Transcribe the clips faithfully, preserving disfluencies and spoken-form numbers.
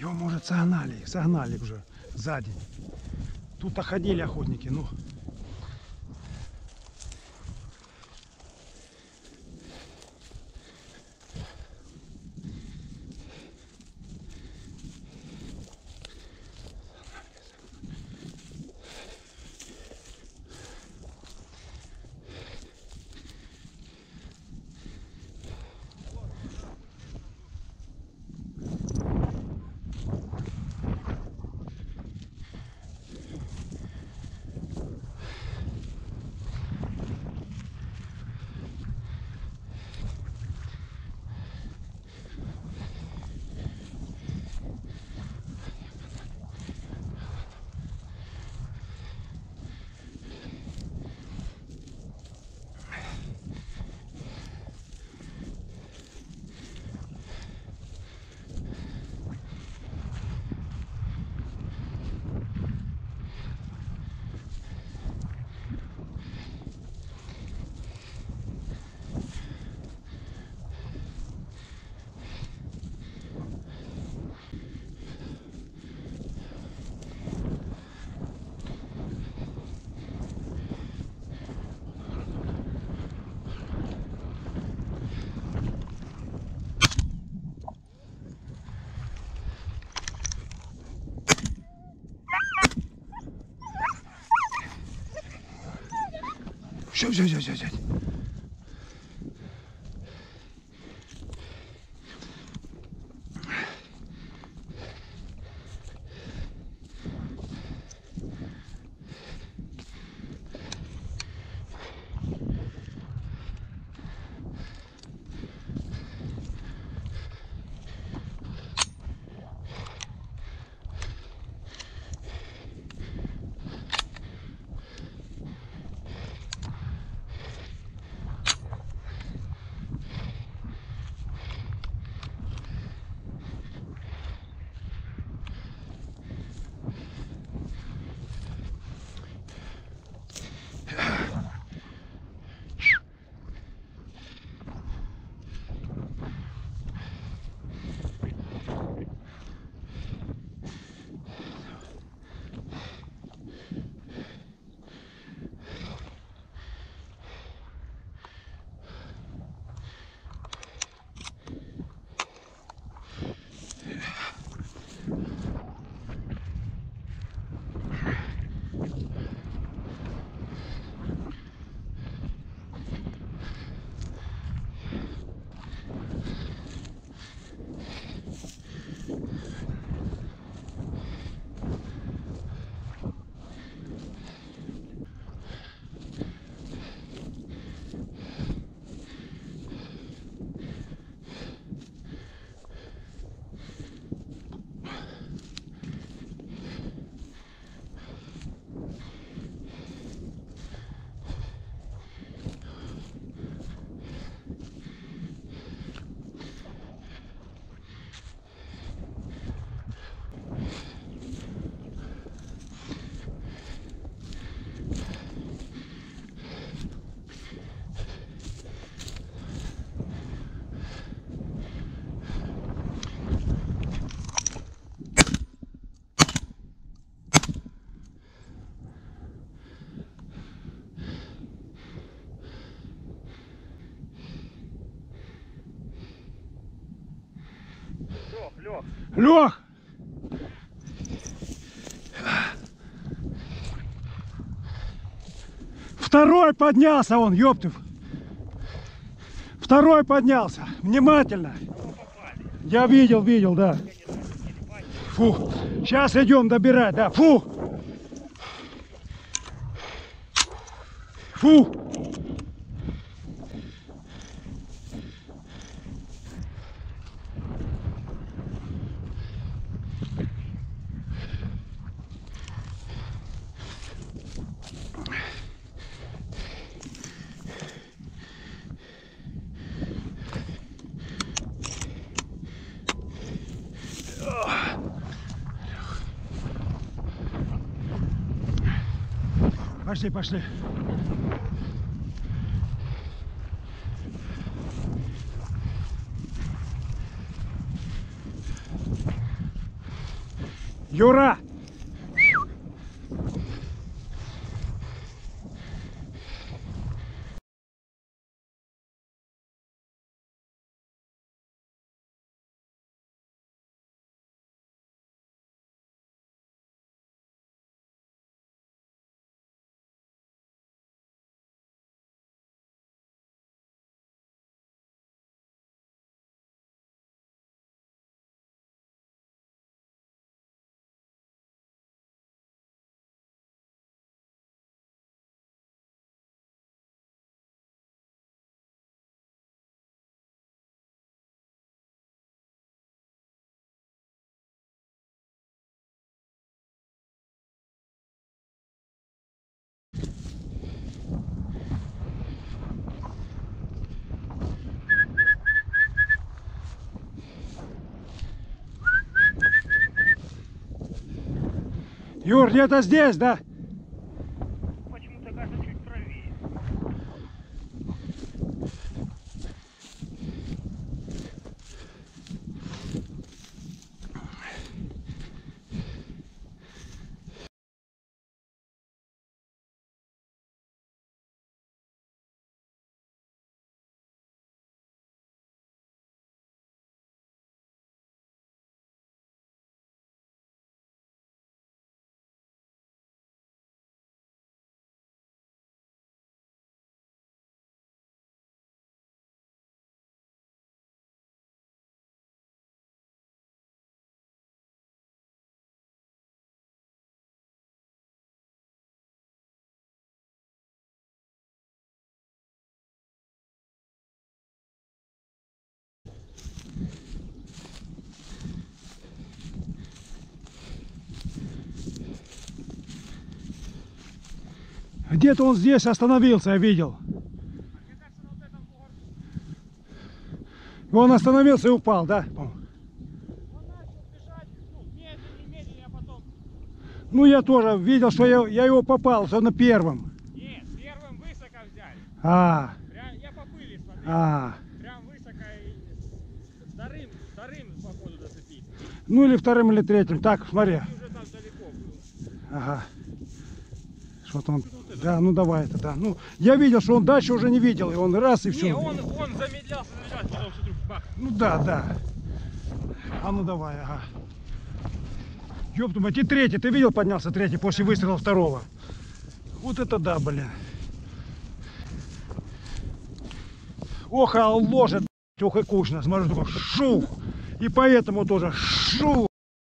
Его, может, согнали, согнали уже сзади. Тут-то ходили охотники, ну. Все, все, все, все, все. Лех, Лех! Второй поднялся он, ёптов. Второй поднялся. Внимательно. Я видел, видел, да. Фу. Сейчас идем добирать, да. Фу. Фу. Пошли, пошли. Юра! Юр, где-то здесь, да? Почему-то кажется чуть правее. Где-то он здесь остановился, я видел. Он остановился и упал, да? Он начал бежать, ну, медленнее, медленнее, а потом... Ну, я тоже видел, что я, я его попал, что на первом. Нет, первым высоко взяли. А, Прям, я по пыли смотрел. а. Прям высоко и вторым, вторым походу зацепить. Ну, или вторым, или третьим. Так, смотри. И уже там далеко было. Ага. Что-то он... Да, ну давай это, да. Ну, я видел, что он дальше уже не видел, и он раз, и все. Не, он, он замедлялся, замедлялся, потом все вдруг бах. Ну да, да. А ну давай, ага. Ёб твою мать, и третий, ты видел, поднялся третий после выстрела второго. Вот это да, блин. Ох, а он ложит, ох и кучно. Смотрю, такой шух. И поэтому тоже шух.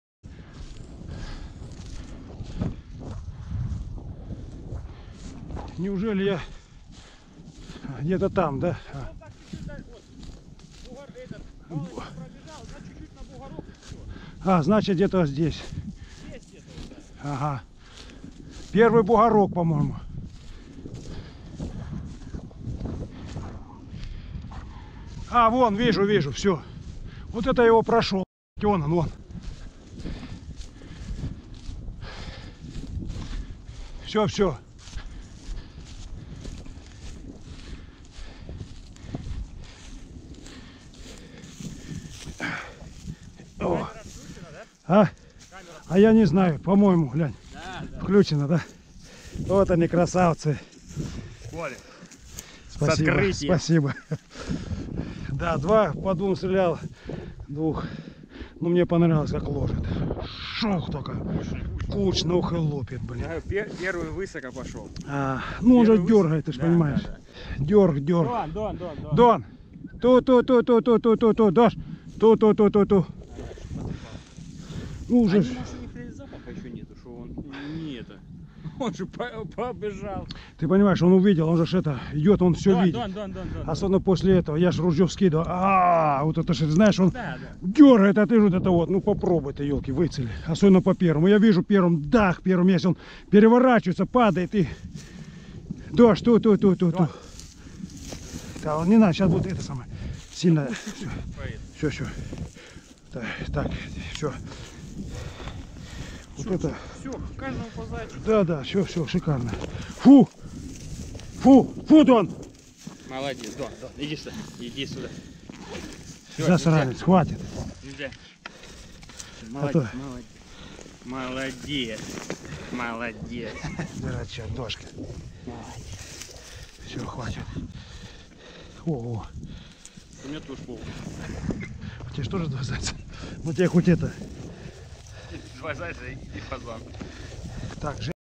Неужели я где-то там, да? А. Он так чуть-чуть дальше, вот, бугор этот, он пробежал, да, чуть-чуть на бугорок и все. А, значит, где-то здесь. Есть где-то вот так. Ага. Первый бугорок, по-моему. А, вон, вижу, вижу, все. Вот это его прошел. Вон он, вон. Все, все. О. А? А я не знаю, по-моему, глянь. Да, да. Включено, да? Вот они, красавцы. Коля. Спасибо, открытием. спасибо. Да, два, по двум стрелял, двух. Ну, мне понравилось, как ложит. Шух только. Кучно, ух и лупит, блин. Первый высоко пошел. А, ну, он же Первый дергает, ты ж да, понимаешь. да, Дерг, дерг. Дон, Дон, Дон, Дон. Дон. Ту, ту, ту, ту, ту, ту, ту, ту, Дош. Ту, ту, ту, ту, ту. Ну, уже. Они, может, у них запаха еще нету, что он не это. Он же по- побежал. Ты понимаешь, он увидел, он же ж это, идет, он все Дон, видит. Дон, Дон, Дон, Дон. Особенно после этого, я же ружье вскидываю. А, вот это же, знаешь, он Да, да. дергает, а ты вот это вот, ну попробуй ты, елки, выцели. Особенно по первому. Я вижу первым, дах, первым, если он переворачивается, падает и... Дождь, ту, ту, ту, ту, ту. Да, он не надо, сейчас будет это самое, сильно. Все, все. Так, так, все. Вот это. Все, каждому по зайчику. Да, да, все, все, шикарно. Фу! Фу! Фу, Дон! Молодец, Дон, Дон, иди сюда, иди сюда. Всё, Засранец, нельзя, хватит. нельзя. А Молодец, то- молодец. Молодец. Молодец. Дурачок, дошка. Все, хватит. Ого. У меня тоже пол. У тебя же тоже два зайца? Ну тебе хоть это. Два зайца и фазан. Так,